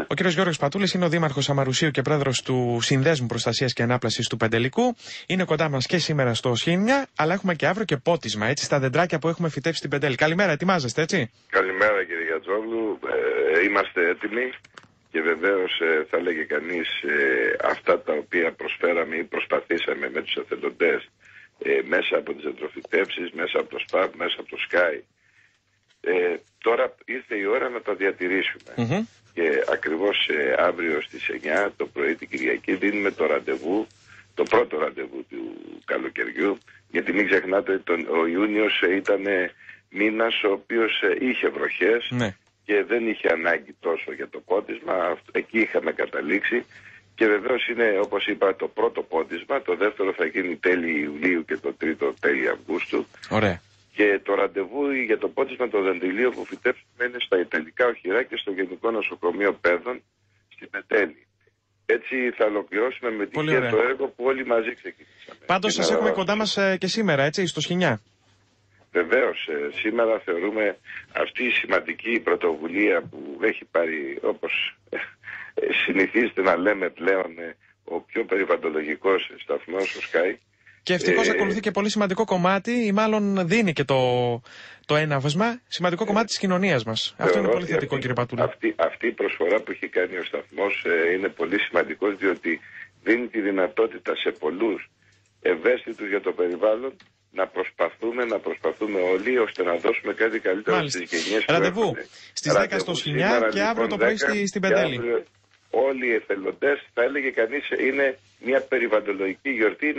Ο κύριος Γιώργος Πατούλης είναι ο δήμαρχος Αμαρουσίου και πρόεδρος του Συνδέσμου Προστασίας και Ανάπλασης του Πεντελικού. Είναι κοντά μας και σήμερα στο Σχήνια, αλλά έχουμε και αύριο και πότισμα, έτσι, στα δεντράκια που έχουμε φυτέψει στην Πεντέλη. Καλημέρα, ετοιμάζεστε, έτσι? Καλημέρα, κύριε Γιατζόγλου. Είμαστε έτοιμοι και βεβαίως θα έλεγε κανείς αυτά τα οποία προσφέραμε ή προσπαθήσαμε με τους εθελοντές μέσα από τις εντροφητεύσεις, μέσα από το ΣΠΑΠ, μέσα από το ΣΚΑΙ. Τώρα ήρθε η ώρα να τα διατηρήσουμε. Και ακριβώς αύριο στις 9 το πρωί την Κυριακή δίνουμε το ραντεβού, το πρώτο ραντεβού του καλοκαιριού, γιατί μην ξεχνάτε ο Ιούνιος ήταν μήνας ο οποίος είχε βροχές και δεν είχε ανάγκη τόσο για το πότισμα, εκεί είχαμε καταλήξει και βεβαίως είναι, όπως είπα, το πρώτο πότισμα, το δεύτερο θα γίνει τέλη Ιουλίου και το τρίτο τέλη Αυγούστου. Ωραία. Και το ραντεβού για το πότισμα των δεντηλίων που φυτέψουμε είναι στα Ιταλικά Οχυρά και στο Γενικό Νοσοκομείο Πέδων στην Πετέλη. Έτσι θα ολοκληρώσουμε με την το έργο που όλοι μαζί ξεκινήσαμε. Πάντως σας έχουμε κοντά μας και σήμερα, έτσι, στο Σχοινιά. Βεβαίως, σήμερα θεωρούμε αυτή η σημαντική πρωτοβουλία που έχει πάρει, όπως συνηθίζεται να λέμε πλέον, ο πιο περιβαλλοντολογικός σταθμός, ο ΣΚΑΙ. Και ευτυχώς ακολουθεί και πολύ σημαντικό κομμάτι, ή μάλλον δίνει και το έναυσμα, σημαντικό κομμάτι της κοινωνίας μας. Αυτό είναι πολύ θετικό, κύριε Πατούλη. Αυτή η προσφορά που έχει κάνει ο σταθμός είναι πολύ σημαντικός, διότι δίνει τη δυνατότητα σε πολλούς ευαίσθητους για το περιβάλλον να προσπαθούμε όλοι ώστε να δώσουμε κάτι καλύτερο στις γενιές που ραντεβού έχουμε. στις 10 στο Σχοινιά και αύριο το πρωί στην Πεντέλη. Όλοι οι εθελοντές, θα έλεγε κανείς, είναι μια περιβαλλοντολογική γιορτή.